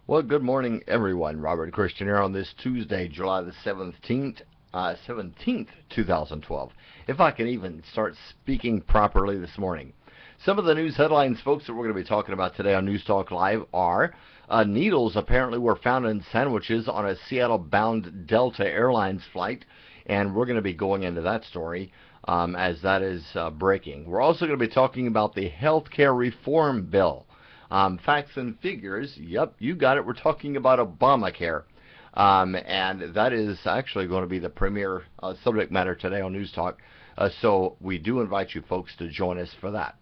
Well, good morning, everyone. Robert Christian here on this Tuesday, July the 17th, 2012. If I can even start speaking properly this morning. Some of the news headlines, folks, that we're going to be talking about today on Newstalk Live are needles apparently were found in sandwiches on a Seattle-bound Delta Airlines flight, and we're going to be going into that story as that is breaking. We're also going to be talking about the health care reform bill. Facts and figures, yep, you got it. We're talking about Obamacare. And that is actually going to be the premier subject matter today on News Talk. So we do invite you folks to join us for that.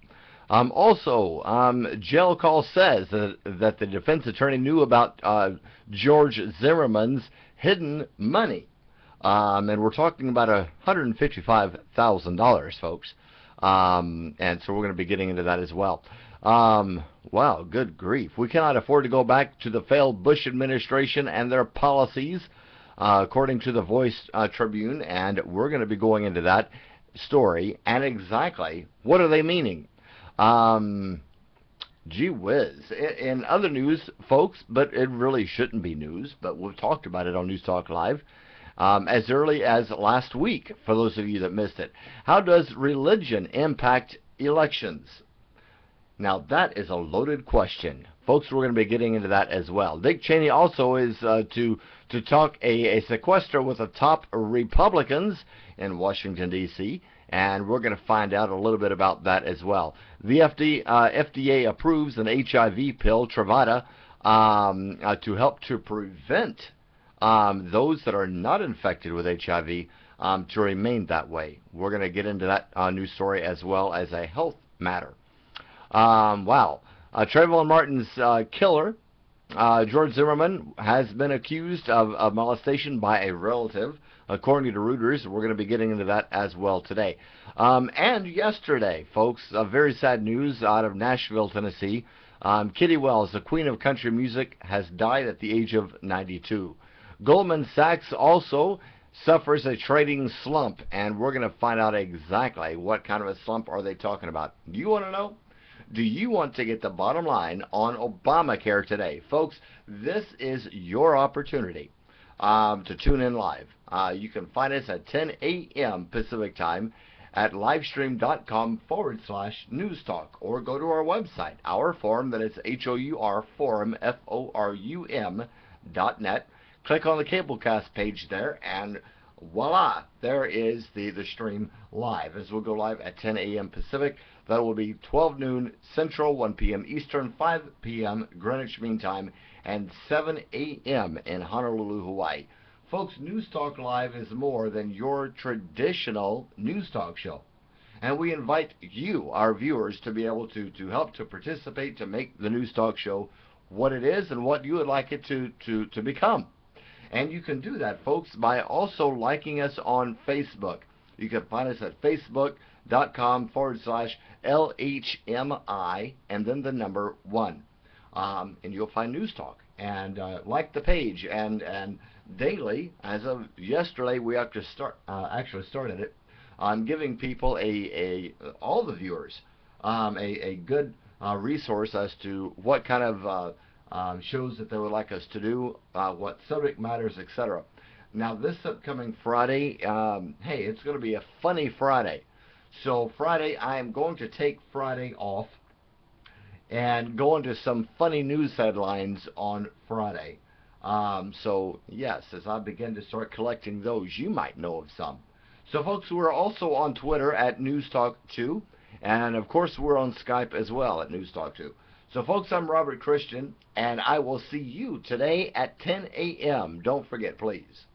Jail Call says that the defense attorney knew about George Zimmerman's hidden money. And we're talking about $155,000, folks. And so we're going to be getting into that as well. Wow, good grief. We cannot afford to go back to the failed Bush administration and their policies, according to the Voice Tribune, and we're going to be going into that story and exactly what are they meaning. Gee whiz. In other news, folks, but it really shouldn't be news, but we've talked about it on News Talk Live as early as last week, for those of you that missed it. How does religion impact elections? Now, that is a loaded question. Folks, we're going to be getting into that as well. Dick Chaney also is to talk a sequester with the top Republicans in Washington, D.C., and we're going to find out a little bit about that as well. The FDA approves an HIV pill, Truvada, to help to prevent those that are not infected with HIV to remain that way. We're going to get into that news story as well as a health matter. Wow. Trayvon Martin's killer, George Zimmerman, has been accused of molestation by a relative, according to Reuters. We're going to be getting into that as well today. And yesterday, folks, very sad news out of Nashville, Tennessee. Kitty Wells, the queen of country music, has died at the age of 92. Goldman Sachs also suffers a trading slump, and we're going to find out exactly what kind of a slump are they talking about. Do you want to know? Do you want to get the bottom line on Obamacare today? Folks, this is your opportunity to tune in live. You can find us at 10 a.m. Pacific Time at livestream.com/newstalk, or go to our website, our forum, that is HOUR forum, FORUM.net. Click on the Cablecast page there, and voila, there is the stream live, as we'll go live at 10 a.m. Pacific. That will be 12 noon Central, 1 p.m. Eastern, 5 p.m. Greenwich Mean Time, and 7 a.m. in Honolulu, Hawaii. Folks, News Talk Live is more than your traditional news talk show. And we invite you, our viewers, to be able to help to participate, to make the News Talk show what it is and what you would like it to become. And you can do that, folks, by also liking us on Facebook. You can find us at facebook.com/LHMI and then the number 1. And you'll find News Talk. And like the page. And daily, as of yesterday, we actually started it. I'm giving people all the viewers a good resource as to what kind of shows that they would like us to do, what subject matters, etc. Now, this upcoming Friday, hey, it's going to be a funny Friday. So Friday, I am going to take Friday off and go into some funny news headlines on Friday. So, yes, as I begin to start collecting those, you might know of some. So, folks, we're also on Twitter at Newstalk2, and, of course, we're on Skype as well at Newstalk2. So, folks, I'm Robert Christian, and I will see you today at 10 a.m. Don't forget, please.